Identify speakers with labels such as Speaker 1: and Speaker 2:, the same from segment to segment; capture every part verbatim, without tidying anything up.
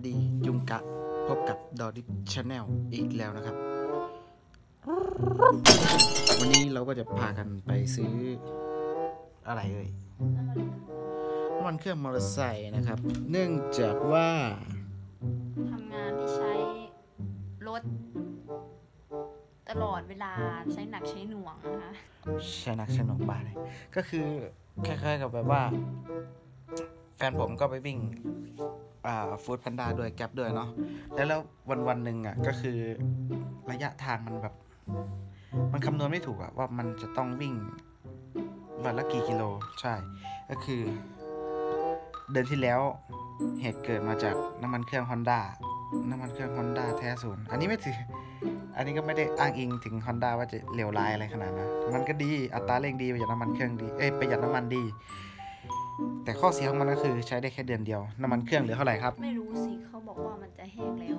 Speaker 1: ดียุงกะพบกับดอดิชาแนลอีกแล้วนะครับวันนี้เราก็จะพากันไปซื้ออะไรเอ่ยน้ำมันเครื่องมอเตอร์ไซค์นะครับเนื่องจากว่า
Speaker 2: ทำงานที่ใช้รถตลอดเวลาใช้หนักใช้หน่วงนะคะ
Speaker 1: ใช้หนักใช้หน่วงบ้าเลยก็คือคล้ายๆกับแบบว่าแฟนผมก็ไปวิ่งฟู้ดแพนด้าด้วยแก๊ปด้วยเนาะแล้วแล้ววันวันหนึ่งอ่ะก็คือระยะทางมันแบบมันคำนวณไม่ถูกอะว่ามันจะต้องวิ่งวันละกี่กิโลใช่ก็คือเดือนที่แล้วเหตุเกิดมาจากน้ำมันเครื่อง Honda น้ำมันเครื่อง Honda แท้ศูนย์อันนี้ไม่ถืออันนี้ก็ไม่ได้อ้างอิงถึง Honda ว่าจะเลวร้ายอะไรขนาดนั้นมันก็ดีอัตราเร่งดีประหยัดน้ำมันเครื่องดีเอ้ยประหยัดน้ำมันดีแต่ข้อเสียของมันก็คือใช้ได้แค่เดือนเดียวน้ำมันเครื่องเหลือเท่าไหร่ครับ
Speaker 2: ไม่รู้สิเขาบอกว่ามันจะแห้งแล้ว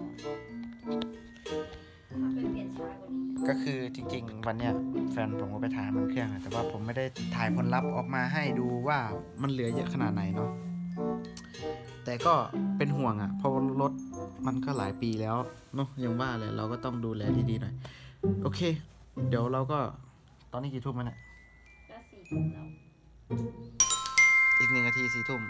Speaker 2: ถ้าไปเปลี่ยนช้ากว่านี้
Speaker 1: ก็คือจริงๆวันเนี้ยแฟนผมก็ไปถ่ายน้ำมันเครื่องแต่ว่าผมไม่ได้ถ่ายผลลัพธ์ออกมาให้ดูว่ามันเหลือเยอะขนาดไหนเนาะแต่ก็เป็นห่วงอ่ะเพราะรถมันก็หลายปีแล้วเนาะยังว่าเลยเราก็ต้องดูแลดีๆหน่อยโอเคเดี๋ยวเราก็ตอนนี้กี่ทุ่มแล้วเนี่ย
Speaker 2: ก็สี่ทุ่มแล้ว
Speaker 1: อีกหนึ่งนาทีสี่ทุ่ม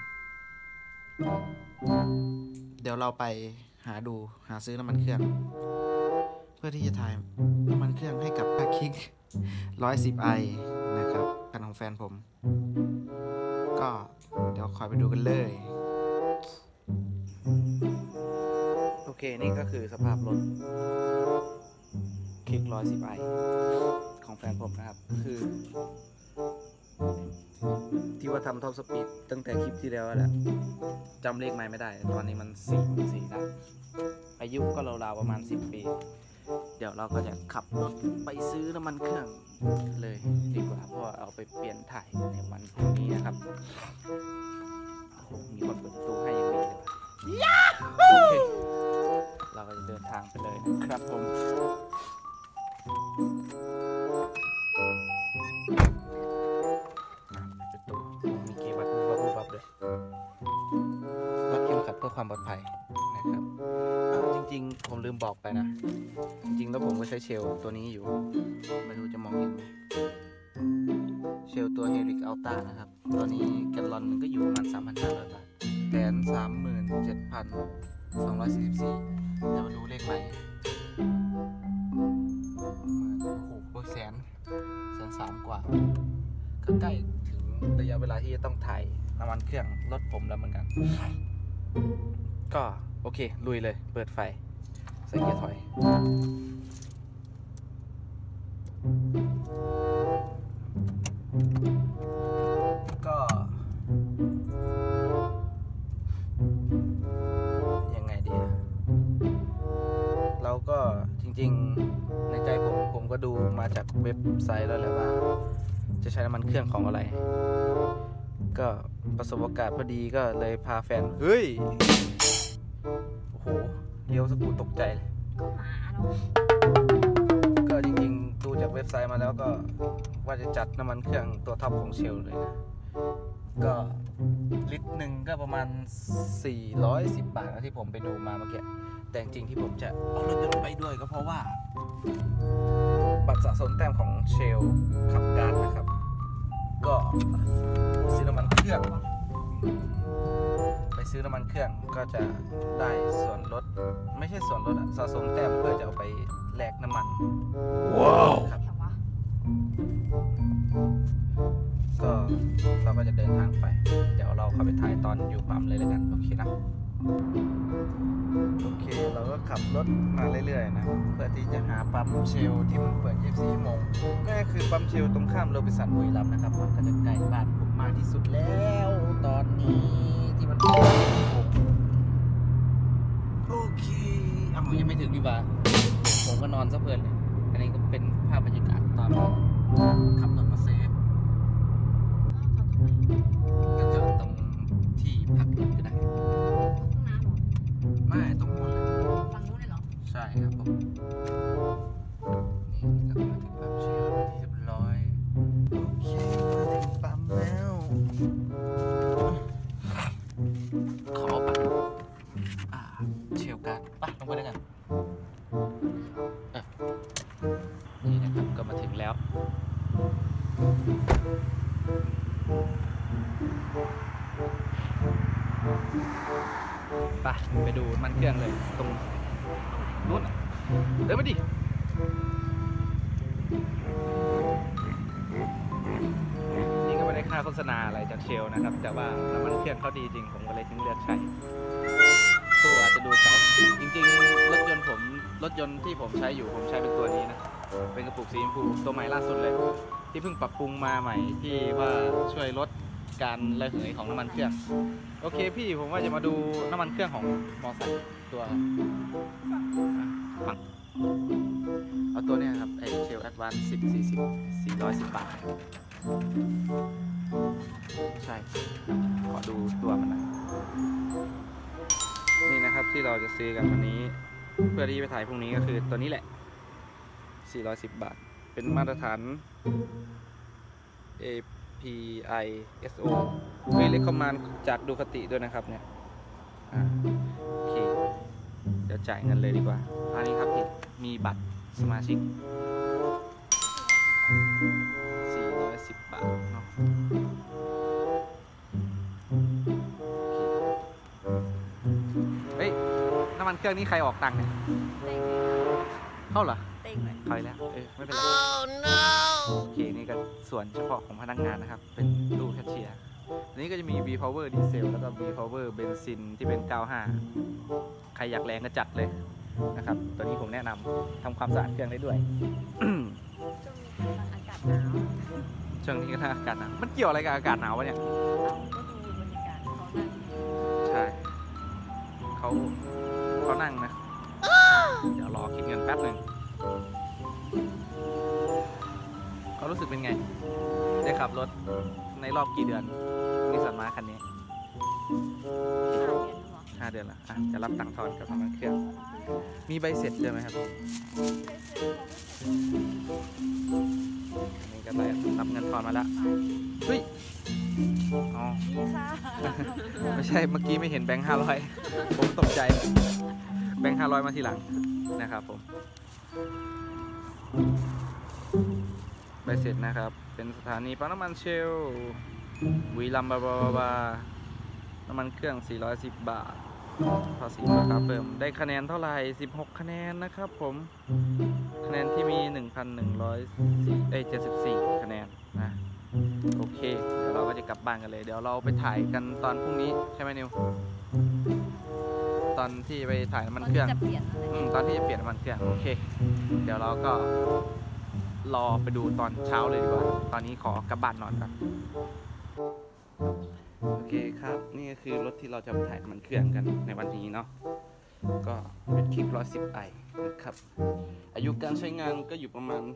Speaker 1: เดี๋ยวเราไปหาดูหาซื้อน้ำมันเครื่องเพื่อที่จะถ่ายน้ำมันเครื่องให้กับอาคิกร้อยสิบไอนะครับคันของแฟนผมก็เดี๋ยวคอยไปดูกันเลยโอเคนี่ก็คือสภาพรถคิกร้อยสิบไอของแฟนผมนะครับคือที่ว่าทำท็อปสปีดตั้งแต่คลิปที่แล้วแหละจำเลขไม่ได้ตอนนี้มันสี่สี่แล้วอายุก็ราวๆประมาณสิบปีเดี๋ยวเราก็จะขับรถไปซื้อน้ำมันเครื่องเลยดีกว่าเพราะเอาไปเปลี่ยนถ่ายในวันพรุ่งนี้นะครับโอ้โหมีคนเปิดประตูให้ยังมีเลยยาฮูเราก็จะเดินทางไปเลยนะครับผมมีเกียร์วัดวับวับเลยรัดเข็มขัดเพื่อความปลอดภัยนะครับจริงๆผมลืมบอกไปนะจริงๆแล้วผมก็ใช้เชลตัวนี้อยู่ไม่รู้จะมองเห็นไหมเชลตัวเฮลิกอัลต้านะครับตัวนี้แกลลอนมันก็อยู่ประมาณ สามพันห้าร้อย บาทแสนสามหมื่นเจ็ดพันสองร้อยสี่สิบสี่จะมาดูเลขใหม่โอ้โหแสนแสนสามกว่าก็ใกล้ถึงระยะเวลาที่จะต้องถ่ายน้ำมันเครื่องรถผมแล้วเหมือนกันก็โอเคลุยเลยเปิดไฟใส่เกียร์ถอยก็ยังไงดีเราก็จริงๆในใจผมผมก็ดูมาจากเว็บไซต์แล้วแหละว่าจะใช้น้ำมันเครื่องของอะไรก็ประสบการณ์พอดีก็เลยพาแฟนเฮ้ยโอ้โหเลี้ยวสกูตกใจเลย
Speaker 2: ก็หมาเนาะ
Speaker 1: ก็จริงๆดูจากเว็บไซต์มาแล้วก็ว่าจะจัดน้ำมันเครื่องตัวท็อปของเชลเลยนะก็ลิตรหนึ่งก็ประมาณสี่ร้อยสิบบาทนะที่ผมไปดูมาเมื่อกี้แต่จริงที่ผมจะเอารถยนต์ไปด้วยก็เพราะว่าบัตรสะสมแต้มของเชลขับการนะครับก็ซื้อน้ำมันเครื่องไปซื้อน้ำมันเครื่องก็จะได้ส่วนลดไม่ใช่ส่วนลดสะสมแต้มเพื่อจะเอาไปแลกน้ำมันว้าวครับก็เราก็จะเดินทางไปเดี๋ยวเราเข้าไปถ่ายตอนอยู่ปั๊มเลยแล้วกันโอเคนะโอเคเราก็ขับรถมาเรื่อยๆนะเพื่อที่จะหาปั๊มเชลที่มันเปิดยี่สิบสี่ชั่วโมงนั่นก็คือปั๊มเชลตรงข้ามโรบินสันบุรีรัมย์นะครับมันก็จะใกล้บ้านผมมากที่สุดแล้วตอนนี้ที่มันเปิดโอเคอ่ะผมยังไม่ถึงดีกว่าผมก็นอนซะเพลินเลยอันนี้ก็เป็นภาพบรรยากาศตอนขับรถมาเซฟก็จอดตรงที่พักรถก็ได้ไม่ตรงนู้นเลย
Speaker 2: ฝั่งนู้นเลยเหรอ
Speaker 1: ใช่ครับผมนี่เรามาถึงปั๊มเชลที่เรียบร้อยโอเคมาถึงปั๊มแล้วขอปั๊มอ่าเชลการ์ดไปลงไปด้วยกันนี่นะครับก็มาถึงแล้วไปไปดูมันเครื่องเลยตรงนู้นเดินไปดินี่ก็ไม่ได้ค่าโฆษณาอะไรจากเชลนะครับแต่ว่าน้ำมันเครื่องเขาดีจริงผมก็เลยถึงเลือกใช้ตัวอาจจะดูเก่าจริงๆรถยนต์ผมรถยนต์ที่ผมใช้อยู่ผมใช้เป็นตัวนี้นะเป็นกระปุกสีชมพูตัวใหม่ล่าสุดเลยที่เพิ่งปรับปรุงมาใหม่ที่ว่าช่วยลดการระเหยของน้ำมันเครื่องโอเคพี่ผมว่าจะมาดูน้ำมันเครื่องของมอไซค์ตัวฝั่งเอาตัวเนี้ยครับไอเชลแอดวานซ์สิบสี่สิบสี่ร้อยสิบบาทใช่ขอดูตัวมันหน่อยนี่นะครับที่เราจะซื้อกันวันนี้เพื่อที่ไปถ่ายพรุ่งนี้ก็คือตัวนี้แหละสี่ร้อยสิบบาทเป็นมาตรฐาน เอ พี ไอ เอส โอ เฮ้ยเลขคอมมานด์จากดูคติด้วยนะครับเนี่ยอ่าโอเคเดี๋ยวจ่ายเงินเลยดีกว่าอันนี้ครับพี่มีบัตรสมาชิกสี่ร้อยสิบบาทเนาะเฮ้ยน้ำมันเครื่องนี้ใครออกตังค์เนี่ยเข้าเหรอ
Speaker 2: เต็งเลย
Speaker 1: ถอยแล้วเออไม่เป็นไร โอเคนี่ก็ส่วนเฉพาะของพนักงานนะครับเป็นตู้แคชเชียร์อันนี้ก็จะมี V Power ดีเซลแล้วก็ V Power เบนซินที่เป็นเก้าสิบห้าใครอยากแรงก็จัดเลยนะครับตัวนี้ผมแนะนำทำความสะอาดเครื่องได้ด้วย
Speaker 2: ช่วงนี้กำลังอากาศหนาว
Speaker 1: ช่วงนี้ก็ทางอากาศหนาวมันเกี่ยวอะไรกับอากาศหนาววะเนี่ย
Speaker 2: เราก็ดูบรรยากาศเขานั่ง
Speaker 1: ใช่เขาเขานั่งนะเดี๋ยวรอคิดเงินแป๊บหนึ่งเขารู้สึกเป็นไงได้ขับรถในรอบกี่เดือนนิสสันมาคันนี้ห้าเดือนละอ่ะจะรับตังค์ทอนกับน้ำมันเครื่องมีใบเสร็จด้วยไหมครับนี่ก็ได้รับเงินทอนมาแล้วเฮ้ยอ๋อไม่ใช่เมื่อกี้ไม่เห็นแบงค์ห้าร้อยผมตกใจแบงค์ห้าร้อยมาทีหลังนะครับผมใบเสร็จนะครับเป็นสถานีปั๊มน้ำมันเชลวีลัมบาบาบาน้ำมันเครื่องสี่ร้อยสิบบาทภาษีราคาเพิ่มได้คะแนนเท่าไหร่สิบหกคะแนนนะครับผมคะแนนที่มี หนึ่งพันหนึ่งร้อยสี่ เอ้ยเจ็ดสิบสี่คะแนนนะโอเคเดี๋ยวเราก็จะกลับบ้านกันเลยเดี๋ยวเราไปถ่ายกันตอนพรุ่งนี้ใช่ไหมนิวตอนที่ไปถ่ายน้ำมันเครื่องอืมตอนที่จะเปลี่ยนน้ำมันเครื่องโอเคเดี๋ยวเราก็รอไปดูตอนเช้าเลยดีกว่าตอนนี้ขอกลับบ้านนอนก่อนโอเคครับนี่ก็คือรถที่เราจะไปถ่ายมันเครื่องกันในวันนี้เนาะก็เป็นคลิปร้อยสิบไอนะครับอายุการใช้งานก็อยู่ประมาณ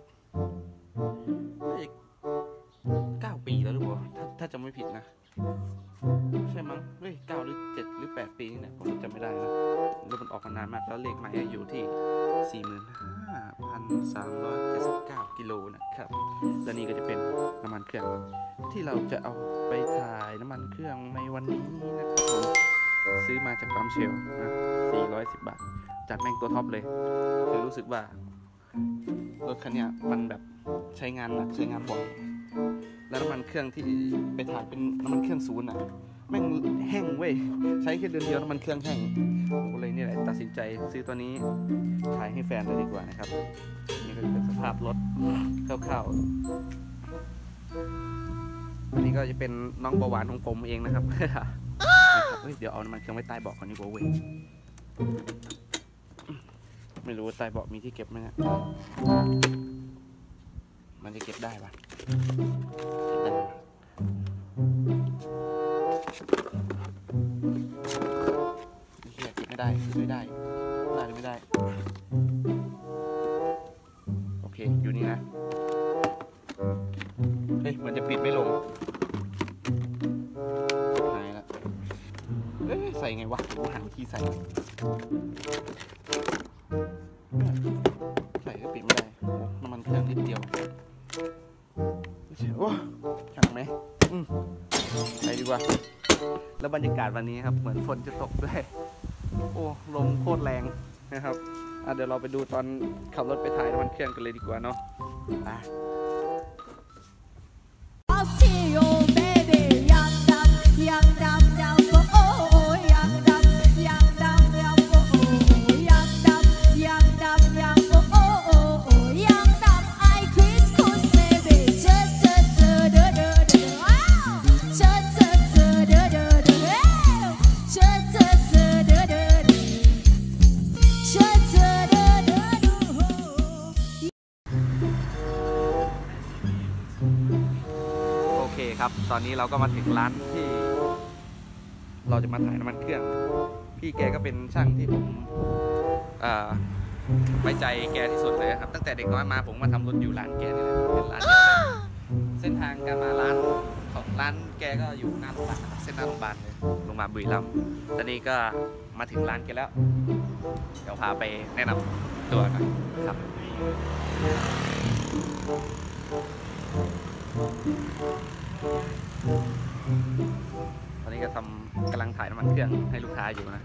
Speaker 1: เก้าปีแล้วหรือเปล่าถ้าถ้าจำไม่ผิดนะใช่มั้งเฮ้ยเก้าหรือเจ็ดหรือแปดปีนี่แหละผมจำไม่ได้นะรถมันออกมานานมากแล้วเลขหมายอยู่ที่สี่หมื่นห้าพันสามร้อยเจ็ดสิบเก้ากิโลนะครับและนี่ก็จะเป็นน้ำมันเครื่องที่เราจะเอาไปถ่ายน้ำมันเครื่องในวันนี้นะครับผมซื้อมาจากปั๊มเชลนะสี่ร้อยสิบบาทจัดแม่งตัวท็อปเลยคือรู้สึกว่ารถคันนี้มันแบบใช้งานหนักใช้งานบ่อยแล้วน้ำมันเครื่องที่ไปถ่ายเป็นน้ำมันเครื่องศูนย์อ่ะแม่งแห้งเว้ยใช้แค่เดือนเดียวน้ำมันเครื่องแห้งผมก็เลยนี่แหละตัดสินใจซื้อตัวนี้ขายให้แฟนเลยดีกว่านะครับนี่ก็เป็นสภาพรถคร่าวๆอันนี้ก็จะเป็นน้องเบาหวานของผมเองนะครับ เฮ้ยเดี๋ยวเอาน้ำมันเครื่องไว้ใต้เบาะก่อนดีกว่าเว้ยไม่รู้ว่าใต้เบาะมีที่เก็บไหมเนี่ยมันจะเก็บได้ปะเก็บได้เก็บไม่ได้ไม่ได้ได้หรือไม่ได้โอเคอยู่นี่นะเฮ้ยมันจะปิดไม่ลงหายละเอ้ยใส่ไงวะกูหันที่ใส่ใส่ก็ปิดไม่ได้น้ำมันเครื่องนิดเดียวโอ้ช่างไหมอืมไปดีกว่าแล้วบรรยากาศวันนี้ครับเหมือนฝนจะตกด้วยฝอ้ลมโคตรแรงนะครับอ่ะเดี๋ยวเราไปดูตอนขับรถไปถ่ายน้ำมันเครื่องกันเลยดีกว่าเนาะไปครับตอนนี้เราก็มาถึงร้านที่เราจะมาถ่ายน้ำมันเครื่องพี่แกก็เป็นช่างที่ผมไว้ใจแกที่สุดเลยครับตั้งแต่เด็กน้อยมาผมมาทำรถอยู่ร้านแกนี่แหละเป็นร้านเดียวเลยเส้นทางการมาร้านของร้านแกก็อยู่หน้าโรงพยาบาลเส้นหน้าโรงพยาบาลเลยโรงพยาบาลบุรีรัมย์ตอนนี้ก็มาถึงร้านแกแล้วเดี๋ยวพาไปแนะนำตัวหน่อยครับตอนนี้ก็ทำกำลังถ่ายน้ำมันเครื่องให้ลูกค้าอยู่นะ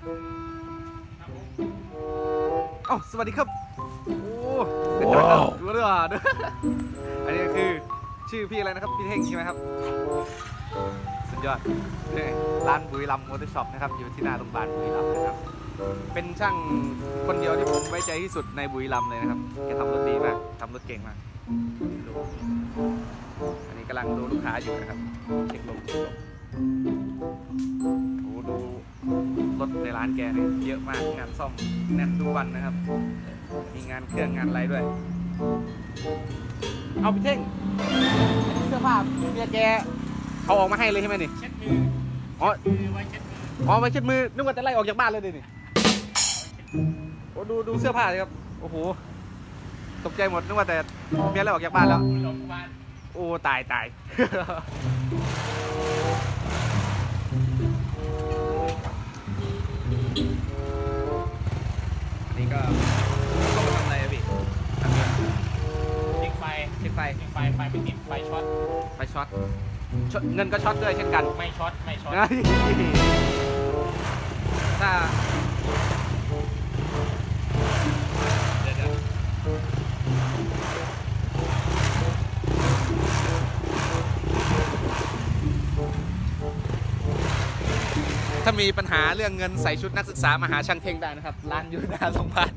Speaker 1: เอ้าสวัสดีครับโอ้ว้าวดูด้วยอันนี้คือชื่อพี่อะไรนะครับพี่เท่งใช่ไหมครับสุดยอดร้านบุรีรัมย์มอเตอร์ช็อปนะครับอยู่ที่หน้าโรงพยาบาลบุรีรัมย์นะครับเป็นช่างคนเดียวที่ผมไว้ใจที่สุดในบุรีรัมย์เลยนะครับแกทำรถดีมากทำรถเก่งมากอันนี้กำลังดูลูกค้าอยู่นะครับเช็คลมเช็คลมโอ้ดูรถในร้านแกเนี่ยเยอะมากงานซ่อมแน่นทุกวันนะครับมีงานเครื่องงานอะไรด้วยเอาพี่เท่งเสื้อผ้าเมียแกเอาออกมาให้เลยใช่ไหมนี่เช็ดมืออ๋อไว้เช็ดมืออ๋อไว้เช็ดมือนึกว่าจะไล่ออกจากบ้านเลยดินี่โอ้ดูดูเสื้อผ้าเลยครับโอ้โหตกใจหมดนึกว่าแต่เมียไล่ออกจากบ้านแล้วโอ้ตายตายอันนี้ก็ก็มาทำอะไรอะพี่เช็คไฟเช็คไฟเช็คไฟไฟไม่ติดไฟช็อตไฟช็อตเงินก็ช็อตด้วยเช่นกันไม่ช็อตไม่ช็อตถ้าถ้ามีปัญหาเรื่องเงินใส่ชุดนักศึกษามาหาช่างเท่งได้นะครับร้านอยู่หน้าโรงพยาบาล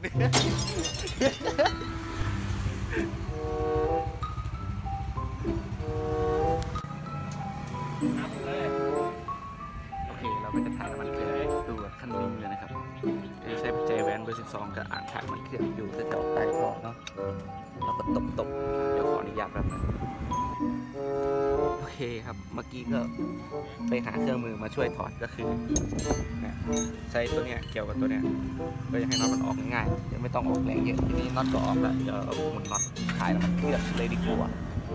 Speaker 1: โอเคเราก็จะถ่ายน้ำมันเครื่องดูคันนิ่งเลยนะครับใช้ใจแหวนเบอร์สิบสองกับอ่างถ่ายน้ำมันเครื่องอยู่แถวใต้ท่อเนาะเราก็ตบตบเดี๋ยวขออนุญาตแบบนั้นโอเคครับเมื่อกี้ก็ไปหาเครื่องมือมาช่วยถอดก็คือใช้ตัวเนี้ยเกี่ยวกับตัวเนี้ยเพื่อให้น็อตมันออกง่ายๆจะไม่ต้องออกแรงเยอะทีนี้น็อตก็ออกแล้วเดี๋ยวหมุนน็อตขายแล้วมันเคลื่อนเลยดีกว่า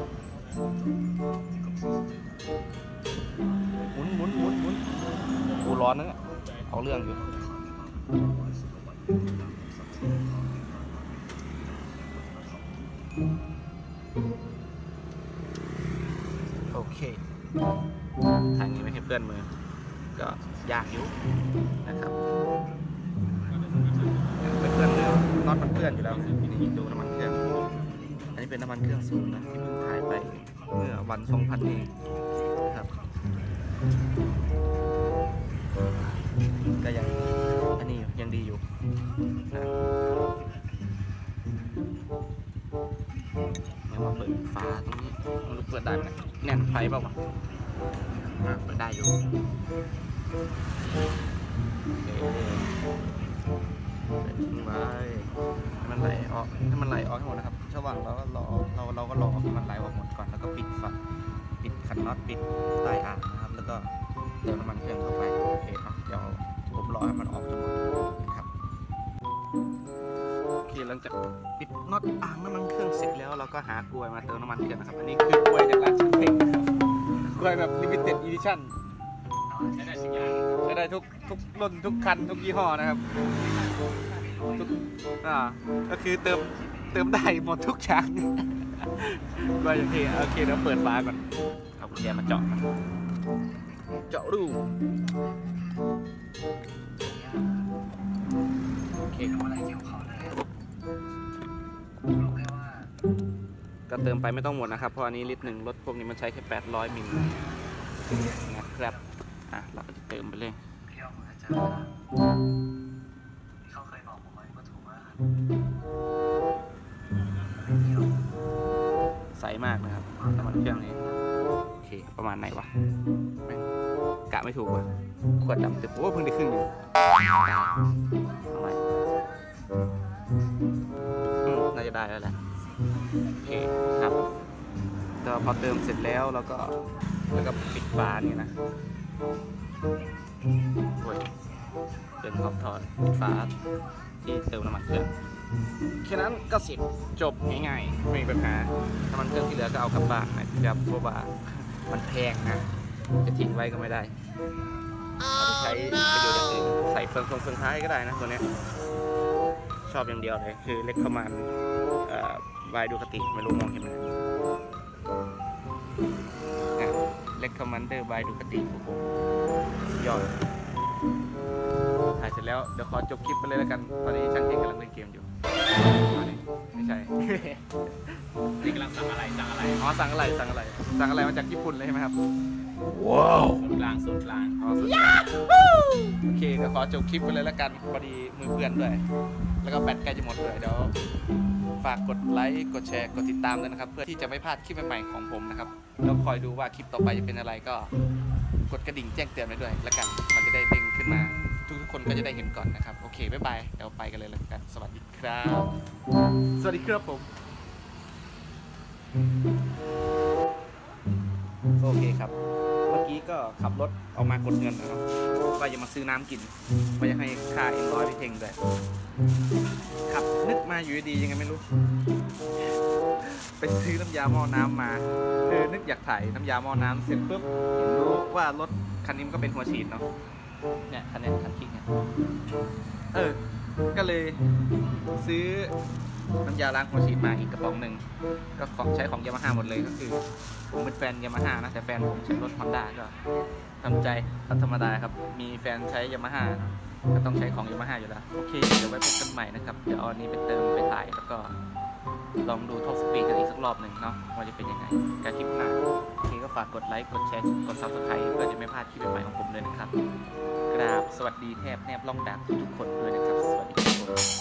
Speaker 1: หมุนหมุนหมุนหมุนกูร้อนนะเอาเรื่องอยู่โอเคทางนี้ไม่ให้เพื่อนมือก็ยากอยู่นะครับเป็นเพื่อนเลยน็อตมันเพื่อนอยู่แล้วนี่ดูน้ำมันเครื่องอันนี้เป็นน้ำมันเครื่องสูงนะที่เพิ่งถ่ายไปเมื่อวันสองพันเองนะครับก็ยังอันนี้ยังดีอยู่นะยังมาเปิดฝาตรงนี้มันรู้เปิดได้ไหมแน่นไฟเปล่าวะเปิดได้อยู่เปิดทิ้งไว้ให้มันไหลออกให้มันไหลออกให้หมดนะครับระหว่างเราก็รอเราเราก็รอให้มันไหลออกหมดก่อนแล้วก็ปิดฝาปิดคันน็อตปิดใต้อ่างนะครับแล้วก็เติมน้ำมันเครื่องเข้าไปโอเคครับเดี๋ยวผมรอให้มันออกจนหมดนะครับโอเคหลังจากปิดน็อตอ่างน้ำมันเครื่องเสร็จแล้วเราก็หากลวยมาเติมน้ำมันเครื่องนะครับอันนี้คือกลวยจากร้านช่างเท่งนะครับกลวยแบบ limited edition ใช้ได้ทุกอย่างใช้ได้ทุกทุกรุ่นทุกคันทุกยี่ห้อนะครับทุกอ่าก็คือเติมเติมได้หมดทุกอย่างกลวยอย่างเท่โอเคเดี๋ยวเปิดฝาก่อนเอากุญแจมาเจาะเจาะรูโอเคอะไรเกี่ยวเขาเลยรู้แค่ว่าก็เติมไปไม่ต้องหมดนะครับเพราะอันนี้ลิตรหนึ่งรถพวกนี้มันใช้แค่แปดร้อยมิลนะครับอ่ะเราก็จะเติมไปเลยพี่เอาอาจารย์ที่เขาเคยบอกผมไว้ก็ถูกมากใสมากนะครับน้ำมันเครื่องนี้โอเคประมาณไหนวะกะไม่ถูกว่ะขวดดำเต็มโอ้เพิ่งได้ครึ่งหนึ่งเอาไว้น่าจะได้แล้วแหละโอเคครับก็พอเติมเสร็จแล้วเราก็แล้วก็ปิดฝานี่นะโอ้ยเดินขอบถอดปิดฝาที่เติมน้ำมันเครื่องแค่นั้นก็เสร็จจบง่ายๆไม่มีปัญหาน้ำมันเครื่องที่เหลือก็เอากลับบ้านนะครับเพราะว่ามันแพงนะจะทิ้งไว้ก็ไม่ได้ใช้ประโยชน์อย่างอื่นใส่เฟืองเฟืองท้ายก็ได้นะตัวนี้ชอบอย่างเดียวเลยคือเล็กประมาณวายดูคติไม่รู้มองเห็นไหมเล็กคอมมานเดอร์วายดูคติโอ้โหยอดถ่ายเสร็จแล้วเดี๋ยวขอจบคลิปไปเลยแล้วกันตอนนี้ช่างเทคกำลังเล่นเกมอยู่ไม่ใช่นี่กำลังสั่งอะไรสั่งอะไรอ๋อสั่งอะไรสั่งอะไรสั่งอะไรมาจากญี่ปุ่นเลยใช่ไหมครับว้าวส่วนกลางส่วนกลางอ๋อส่วนกลางโอเคก็ขอจบคลิปไปเลยแล้วกันพอดีมือเพื่อนด้วยแล้วก็แบตใกล้จะหมดเลยเดี๋ยวฝากกดไลค์กดแชร์กดติดตามด้วยนะครับเพื่อที่จะไม่พลาดคลิปใหม่ๆของผมนะครับแล้วคอยดูว่าคลิปต่อไปจะเป็นอะไรก็กดกระดิ่งแจ้งเตือนไว้ด้วยแล้วกันมันจะได้เด้งขึ้นมาทุกๆคนก็จะได้เห็นก่อนนะครับโอเคบ๊ายบายเดี๋ยวไปกันเลยแล้วกันสวัสดีครับสวัสดีครับผมโอเคครับเมื่อกี้ก็ขับรถออกมากดเงินนะครับว่าจะมาซื้อน้ำกินว่าจะให้ค่าเอ็มร้อยไปเพ่งด้วยขับนึกมาอยู่ดียังไงไม่รู้ไปซื้อน้ำยาหม้อน้ำมาเออนึกอยากถ่ายน้ำยาหม้อน้ำเสร็จปุ๊บเห็นรู้ว่ารถคันนี้มันก็เป็นหัวฉีดเนาะเนี่ยคันนี้คันคิกเนี่ยเออก็เลยซื้อน้ำยาล้างหัวฉีดมาอีกกระป๋องหนึ่งก็ของใช้ของยามาฮ่าหมดเลยก็คือผมเป็นแฟนยามาฮ่านะแต่แฟนผมใช้รถฮอนด้าก็ทำใจธรรมดาครับมีแฟนใช้ยามาฮ่าก็ต้องใช้ของยามาฮ่าอยู่แล้วโอเคเดี๋ยวไว้พบกันใหม่นะครับเดี๋ยวเอาอันนี้ไปเติมไปถ่ายแล้วก็ลองดูท็อปสปีดกันอีกสักรอบหนึ่งเนาะว่าจะเป็นยังไงการคลิปหน้าโอเคก็ฝากกดไลค์กดแชร์กดซับสไครต์เพื่อจะไม่พลาดคลิปใหม่ของผมเลยนะครับกราบสวัสดีแทบแนบล่องดักทุกคนด้วยนะครับสวัสดีทุกคน